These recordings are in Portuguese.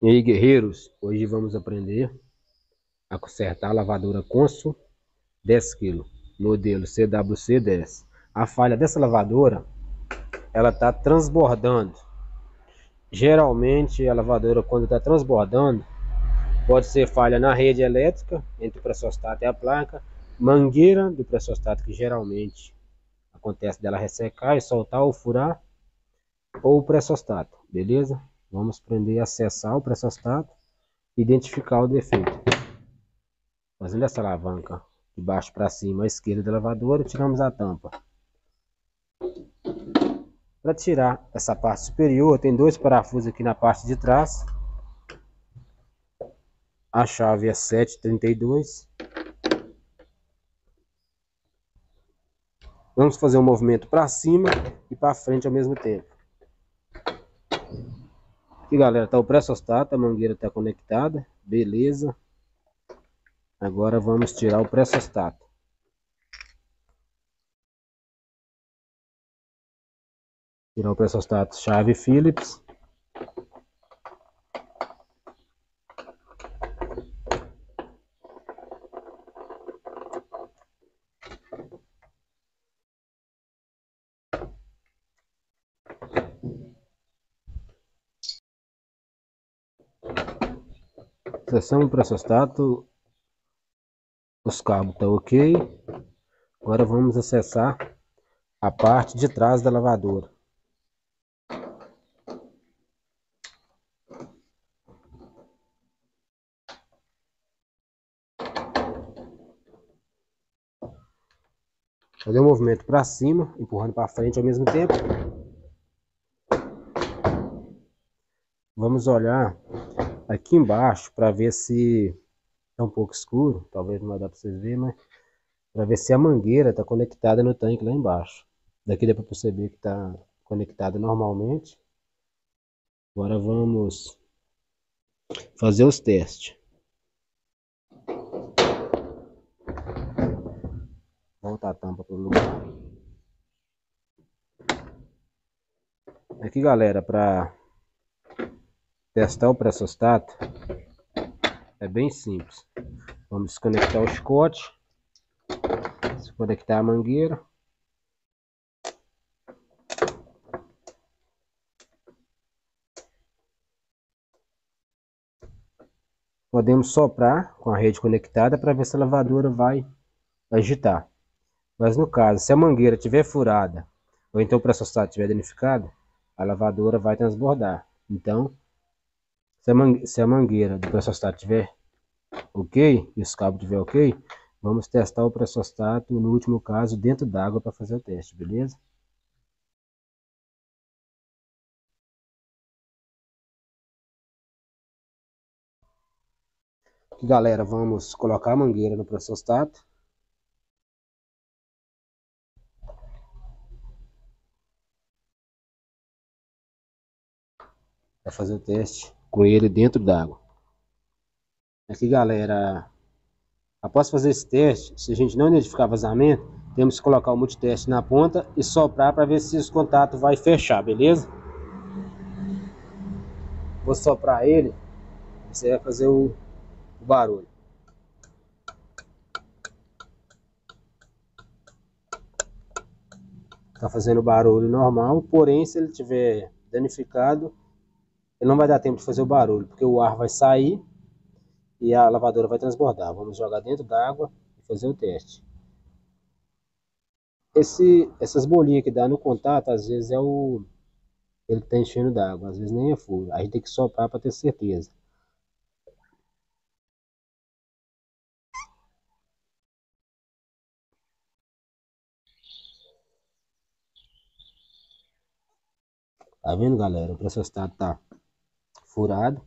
E aí, guerreiros, hoje vamos aprender a consertar a lavadora Consul 10 kg, modelo CWC10. A falha dessa lavadora, ela está transbordando. Geralmente a lavadora, quando está transbordando, pode ser falha na rede elétrica, entre o pressostato e a placa, mangueira do pressostato, que geralmente acontece dela ressecar e soltar ou furar, ou o pressostato, beleza? Vamos aprender a acessar o pressostato e identificar o defeito. Fazendo essa alavanca de baixo para cima à esquerda da lavadora, tiramos a tampa. Para tirar essa parte superior, tem dois parafusos aqui na parte de trás. A chave é 732. Vamos fazer um movimento para cima e para frente ao mesmo tempo. Aqui, galera, está o pressostato, a mangueira está conectada, beleza. Agora vamos tirar o pressostato. Tirar o pressostato, chave Phillips. Acessamos o pressostato, os cabos estão ok. Agora vamos acessar a parte de trás da lavadora. Fazer um movimento para cima, empurrando para frente ao mesmo tempo. Vamos olhar aqui embaixo para ver se está um pouco escuro, talvez não vai dar para vocês verem, mas para ver se a mangueira está conectada no tanque lá embaixo. Daqui dá para perceber que está conectada normalmente. Agora vamos fazer os testes. Volta a tampa para o lugar. Aqui, galera, para testar o pressostato é bem simples. Vamos desconectar o chicote, desconectar a mangueira. Podemos soprar com a rede conectada para ver se a lavadora vai agitar. Mas no caso, se a mangueira estiver furada ou então o pressostato estiver danificado, a lavadora vai transbordar. Então, se a mangueira do pressostato estiver ok e os cabos estiver ok, vamos testar o pressostato, no último caso, dentro d'água para fazer o teste, beleza? Aqui, galera, vamos colocar a mangueira no pressostato. Para fazer o teste com ele dentro d'água. Aqui, galera, após fazer esse teste, se a gente não identificar vazamento, temos que colocar o multiteste na ponta e soprar para ver se os contatos vai fechar, beleza? Vou soprar ele, você vai fazer o barulho. Tá fazendo barulho normal, porém se ele tiver danificado, ele não vai dar tempo de fazer o barulho, porque o ar vai sair e a lavadora vai transbordar. Vamos jogar dentro d'água e fazer o teste. Essas bolinhas que dá no contato, às vezes ele está enchendo d'água, às vezes nem é furo. A gente tem que soprar para ter certeza. Tá vendo, galera? O pressostato tá furado.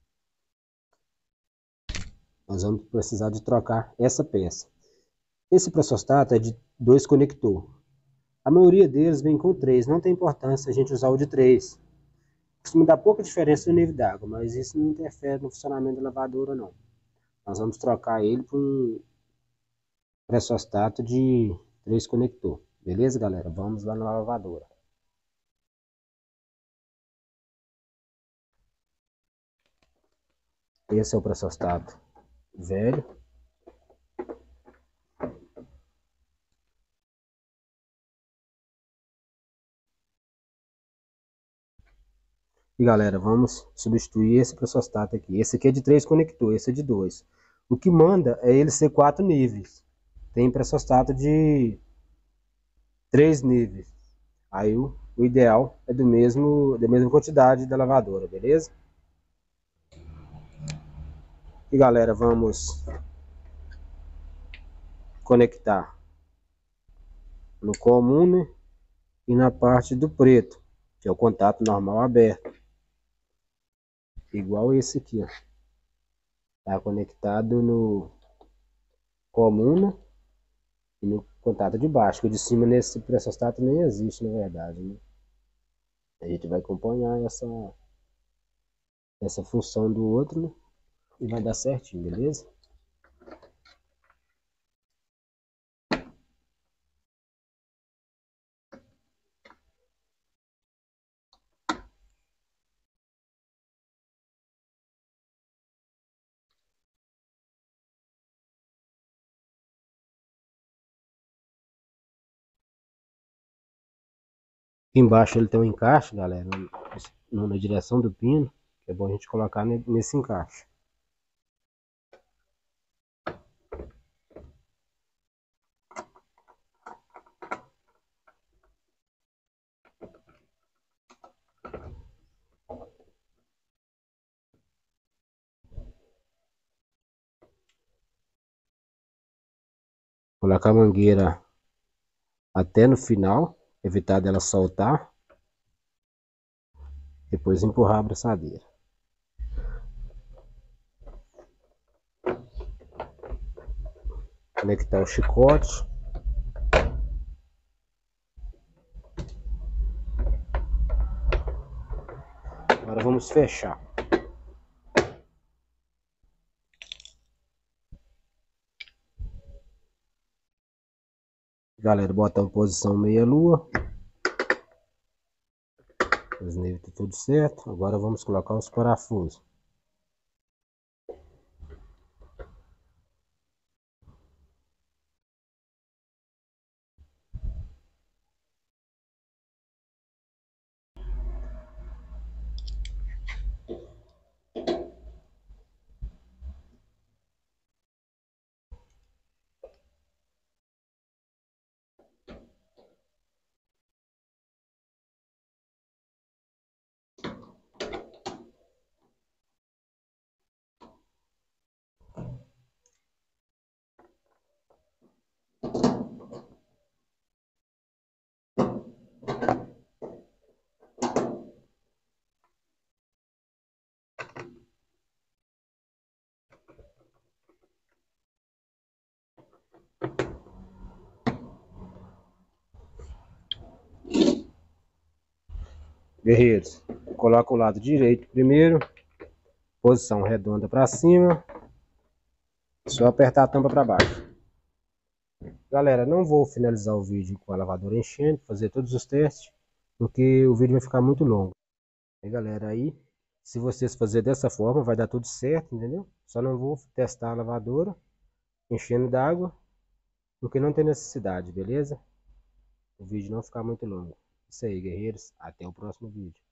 Nós vamos precisar de trocar essa peça. Esse pressostato é de 2 conectores. A maioria deles vem com 3. Não tem importância a gente usar o de 3. Costuma dar pouca diferença no nível d'água, mas isso não interfere no funcionamento da lavadora, não. Nós vamos trocar ele por um pressostato de 3 conectores. Beleza, galera? Vamos lá na lavadora. Esse é o pressostato velho. E galera, vamos substituir esse pressostato aqui. Esse aqui é de 3 conectores, esse é de 2. O que manda é ele ser 4 níveis. Tem pressostato de 3 níveis. Aí o ideal é da mesma quantidade da lavadora, beleza? E galera, vamos conectar no comum, né? E na parte do preto, que é o contato normal aberto. Igual esse aqui, ó. Tá conectado no comum, né? E no contato de baixo, que o de cima nesse pressostato nem existe, na verdade, né? A gente vai acompanhar essa função do outro, né? E vai dar certinho, beleza? Aqui embaixo ele tem um encaixe, galera, na direção do pino, que é bom a gente colocar nesse encaixe. Colocar a mangueira até no final, evitar dela soltar. Depois empurrar a abraçadeira. Conectar o chicote. Agora vamos fechar. Galera, botar em posição meia-lua. Os níveis tá tudo certo. Agora vamos colocar os parafusos. Guerreiros, coloca o lado direito primeiro. Posição redonda para cima. Só apertar a tampa para baixo. Galera, não vou finalizar o vídeo com a lavadora enchendo, fazer todos os testes, porque o vídeo vai ficar muito longo. E galera, aí, se vocês fazerem dessa forma, vai dar tudo certo, entendeu? Só não vou testar a lavadora enchendo d'água, porque não tem necessidade, beleza? O vídeo não ficar muito longo. Isso aí, guerreiros. Até o próximo vídeo.